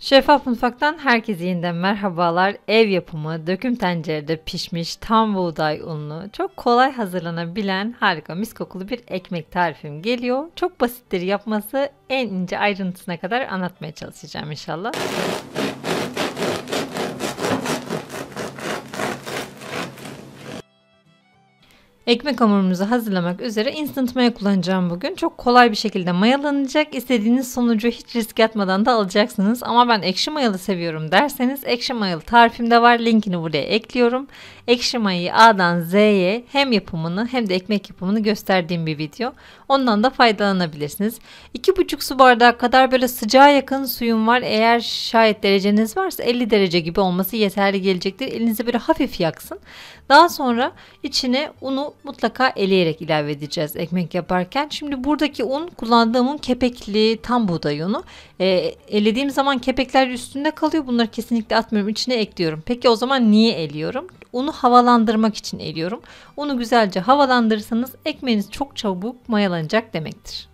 Şeffaf Mutfak'tan herkese yeniden merhabalar. Ev yapımı, döküm tencerede pişmiş tam buğday unlu, çok kolay hazırlanabilen harika mis kokulu bir ekmek tarifim geliyor. Çok basittir yapması, en ince ayrıntısına kadar anlatmaya çalışacağım inşallah. Ekmek hamurumuzu hazırlamak üzere instant maya kullanacağım bugün. Çok kolay bir şekilde mayalanacak. İstediğiniz sonucu hiç risk atmadan da alacaksınız. Ama ben ekşi mayalı seviyorum derseniz ekşi mayalı tarifimde var. Linkini buraya ekliyorum. Ekşi mayayı A'dan Z'ye hem yapımını hem de ekmek yapımını gösterdiğim bir video. Ondan da faydalanabilirsiniz. 2,5 su bardağı kadar böyle sıcağa yakın suyum var. Eğer şayet dereceniz varsa 50 derece gibi olması yeterli gelecektir. Elinizi böyle hafif yaksın. Daha sonra içine unu mutlaka eleyerek ilave edeceğiz ekmek yaparken. Şimdi buradaki un, kullandığım un kepekli tam buğday unu. Elediğim zaman kepekler üstünde kalıyor. Bunları kesinlikle atmıyorum. İçine ekliyorum. Peki o zaman niye eliyorum? Unu havalandırmak için eliyorum. Unu güzelce havalandırırsanız ekmeğiniz çok çabuk mayalanacak demektir.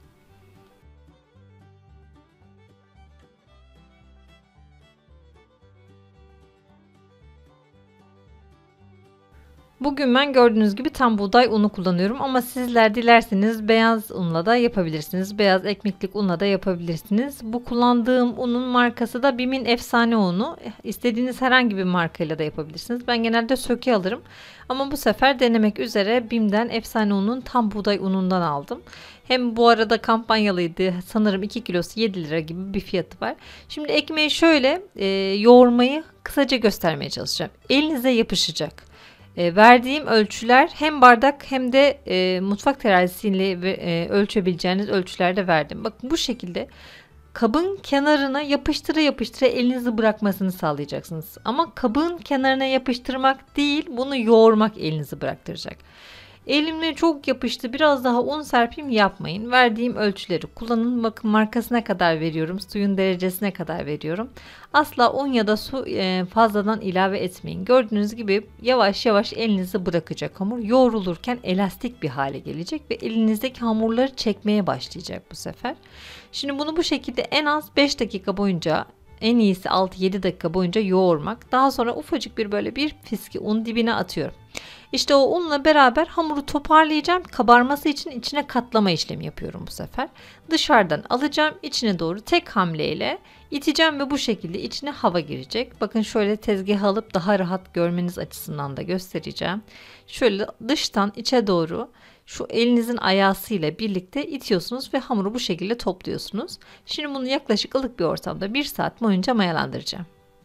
Bugün ben gördüğünüz gibi tam buğday unu kullanıyorum ama sizler dilerseniz beyaz unla da yapabilirsiniz. Beyaz ekmeklik unla da yapabilirsiniz. Bu kullandığım unun markası da BİM'in efsane unu. İstediğiniz herhangi bir markayla da yapabilirsiniz. Ben genelde söke alırım. Ama bu sefer denemek üzere BİM'den efsane unun tam buğday unundan aldım. Hem bu arada kampanyalıydı. Sanırım 2 kilosu 7 lira gibi bir fiyatı var. Şimdi ekmeği şöyle yoğurmayı kısaca göstermeye çalışacağım. Elinize yapışacak. Verdiğim ölçüler hem bardak hem de mutfak terazisiyle ölçebileceğiniz ölçülerde verdim. Bakın bu şekilde kabın kenarına yapıştıra yapıştıra elinizi bırakmasını sağlayacaksınız. Ama kabın kenarına yapıştırmak değil, bunu yoğurmak elinizi bıraktıracak. Elimle çok yapıştı, biraz daha un serpeyim yapmayın. Verdiğim ölçüleri kullanın. Bakın markasına kadar veriyorum. Suyun derecesine kadar veriyorum. Asla un ya da su fazladan ilave etmeyin. Gördüğünüz gibi yavaş yavaş elinizi bırakacak hamur. Yoğrulurken elastik bir hale gelecek ve elinizdeki hamurları çekmeye başlayacak bu sefer. Şimdi bunu bu şekilde en az 5 dakika boyunca, en iyisi 6-7 dakika boyunca yoğurmak. Daha sonra ufacık böyle bir fiski un dibine atıyorum. İşte o unla beraber hamuru toparlayacağım. Kabarması için içine katlama işlemi yapıyorum bu sefer. Dışarıdan alacağım, içine doğru tek hamleyle iteceğim ve bu şekilde içine hava girecek. Bakın şöyle tezgahı alıp daha rahat görmeniz açısından da göstereceğim. Şöyle dıştan içe doğru şu elinizin ayağısıyla birlikte itiyorsunuz ve hamuru bu şekilde topluyorsunuz. Şimdi bunu yaklaşık ılık bir ortamda 1 saat boyunca mayalandıracağım.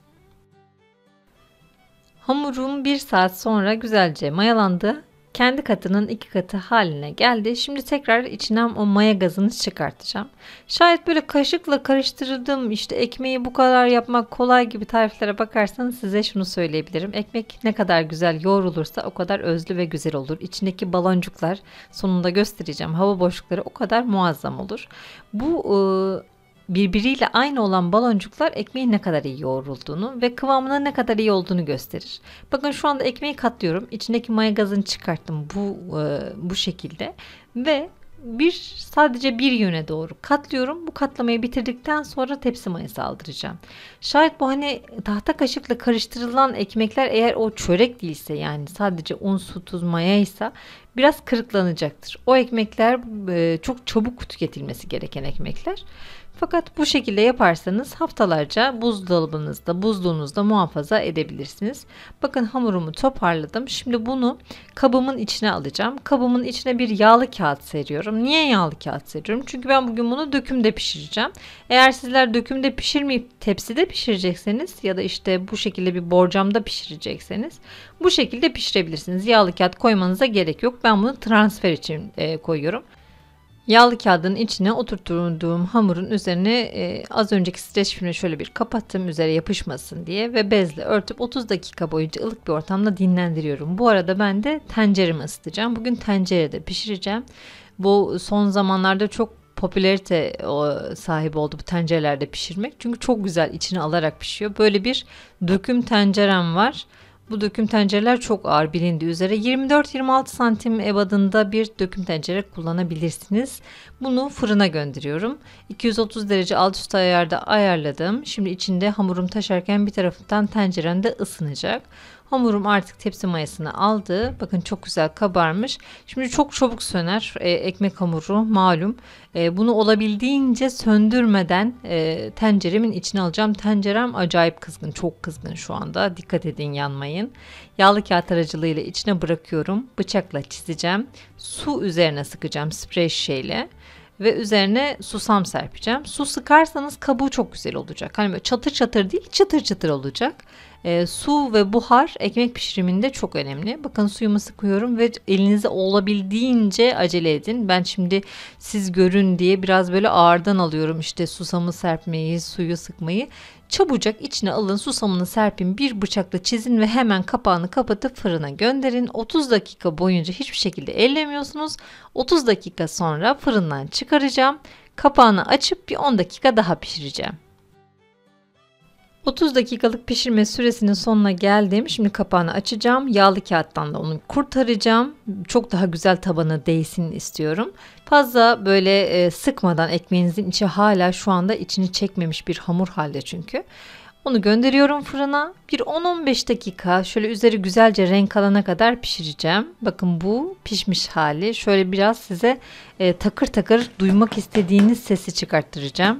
Hamurum 1 saat sonra güzelce mayalandı. Kendi katının 2 katı haline geldi. Şimdi tekrar içinden o maya gazını çıkartacağım. Şayet böyle kaşıkla karıştırdım, işte ekmeği bu kadar yapmak kolay gibi tariflere bakarsanız size şunu söyleyebilirim. Ekmek ne kadar güzel yoğrulursa o kadar özlü ve güzel olur. İçindeki baloncuklar, sonunda göstereceğim, hava boşlukları o kadar muazzam olur. Bu birbiriyle aynı olan baloncuklar ekmeğin ne kadar iyi yoğrulduğunu ve kıvamının ne kadar iyi olduğunu gösterir. Bakın şu anda ekmeği katlıyorum. İçindeki maya gazını çıkarttım bu şekilde ve sadece bir yöne doğru katlıyorum. Bu katlamayı bitirdikten sonra tepsi mayası aldıracağım. Şayet bu hani tahta kaşıkla karıştırılan ekmekler eğer o çörek değilse, yani sadece un, su, tuz, maya ise biraz kırıklanacaktır. O ekmekler çok çabuk tüketilmesi gereken ekmekler. Fakat bu şekilde yaparsanız haftalarca buzdolabınızda, buzluğunuzda muhafaza edebilirsiniz. Bakın hamurumu toparladım. Şimdi bunu kabımın içine alacağım. Kabımın içine bir yağlı kağıt seriyorum. Niye yağlı kağıt seriyorum? Çünkü ben bugün bunu dökümde pişireceğim. Eğer sizler dökümde pişirmeyip tepside pişirecekseniz ya da işte bu şekilde bir borcamda pişirecekseniz bu şekilde pişirebilirsiniz. Yağlı kağıt koymanıza gerek yok. Ben bunu transfer için koyuyorum. Yağlı kağıdın içine oturttuğum hamurun üzerine az önceki streç filmi şöyle bir kapattım, üzere yapışmasın diye, ve bezle örtüp 30 dakika boyunca ılık bir ortamda dinlendiriyorum. Bu arada ben de tenceremi ısıtacağım. Bugün tencerede pişireceğim. Bu son zamanlarda çok popülarite sahibi oldu bu tencerelerde pişirmek. Çünkü çok güzel içine alarak pişiyor. Böyle bir döküm tencerem var. Bu döküm tencereler çok ağır bilindiği üzere 24-26 santim ebadında bir döküm tencere kullanabilirsiniz. Bunu fırına gönderiyorum. 230 derece alt üst ayarda ayarladım. Şimdi içinde hamurum taşarken bir tarafından tenceremde ısınacak. Hamurum artık tepsi mayasını aldı. Bakın çok güzel kabarmış. Şimdi çok çabuk söner. Ekmek hamuru malum. Bunu olabildiğince söndürmeden tenceremin içine alacağım. Tencerem acayip kızgın. Çok kızgın şu anda. Dikkat edin, yanmayın. Yağlı kağıt aracılığıyla içine bırakıyorum. Bıçakla çizeceğim. Su üzerine sıkacağım sprey şişeyle. Ve üzerine susam serpeceğim. Su sıkarsanız kabuğu çok güzel olacak. Hani böyle çatır çatır değil, çıtır çıtır olacak. Su ve buhar ekmek pişiriminde çok önemli. Bakın suyumu sıkıyorum ve elinize olabildiğince acele edin. Ben şimdi siz görün diye biraz böyle ağırdan alıyorum. İşte susamı serpmeyi, suyu sıkmayı. Çabucak içine alın, susamını serpin, bir bıçakla çizin ve hemen kapağını kapatıp fırına gönderin. 30 dakika boyunca hiçbir şekilde ellemiyorsunuz. 30 dakika sonra fırından çıkaracağım. Kapağını açıp bir 10 dakika daha pişireceğim. 30 dakikalık pişirme süresinin sonuna geldim. Şimdi kapağını açacağım. Yağlı kağıttan da onu kurtaracağım. Çok daha güzel tabana değsin istiyorum. Fazla böyle sıkmadan, ekmeğinizin içi hala şu anda içini çekmemiş bir hamur halde çünkü. Onu gönderiyorum fırına. Bir 10-15 dakika şöyle üzeri güzelce renk alana kadar pişireceğim. Bakın bu pişmiş hali. Şöyle biraz size takır takır duymak istediğiniz sesi çıkarttıracağım.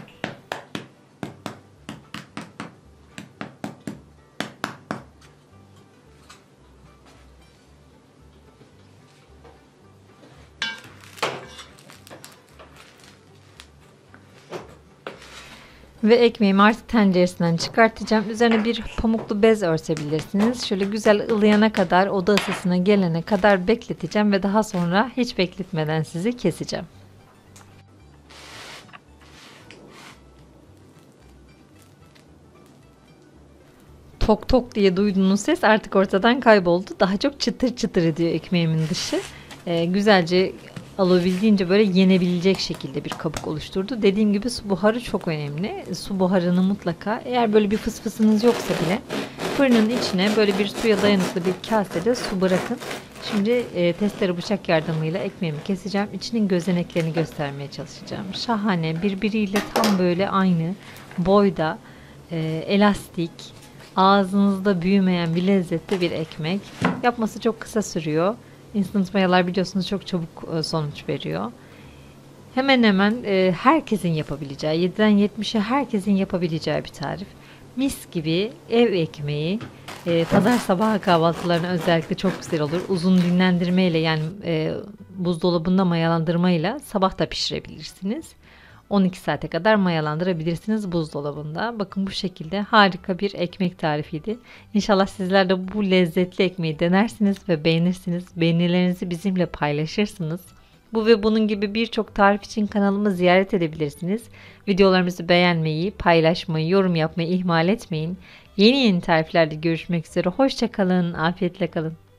Ve ekmeğimi artık tenceresinden çıkartacağım. Üzerine bir pamuklu bez örtebilirsiniz. Şöyle güzel ılıyana kadar, oda ısısına gelene kadar bekleteceğim ve daha sonra hiç bekletmeden sizi keseceğim. Tok tok diye duyduğunuz ses artık ortadan kayboldu. Daha çok çıtır çıtır ediyor ekmeğimin dışı. Güzelce alabildiğince böyle yenebilecek şekilde bir kabuk oluşturdu. Dediğim gibi su buharı çok önemli. Su buharını mutlaka, eğer böyle bir fısfısınız yoksa bile fırının içine böyle bir suya dayanıklı bir kasede su bırakın. Şimdi testere bıçak yardımıyla ekmeğimi keseceğim. İçinin gözeneklerini göstermeye çalışacağım. Şahane, birbiriyle tam böyle aynı boyda, elastik, ağzınızda büyümeyen bir lezzetli bir ekmek. Yapması çok kısa sürüyor. Instant mayalar biliyorsunuz çok çabuk sonuç veriyor. Hemen hemen herkesin yapabileceği, 7'den 70'e herkesin yapabileceği bir tarif. Mis gibi ev ekmeği, pazar sabahı kahvaltılarına özellikle çok güzel olur. Uzun dinlendirmeyle, yani buzdolabında mayalandırmayla sabah da pişirebilirsiniz. 12 saate kadar mayalandırabilirsiniz buzdolabında. Bakın bu şekilde harika bir ekmek tarifiydi. İnşallah sizler de bu lezzetli ekmeği denersiniz ve beğenirsiniz. Beğenilerinizi bizimle paylaşırsınız. Bu ve bunun gibi birçok tarif için kanalımı ziyaret edebilirsiniz. Videolarımızı beğenmeyi, paylaşmayı, yorum yapmayı ihmal etmeyin. Yeni tariflerde görüşmek üzere. Hoşça kalın, afiyetle kalın.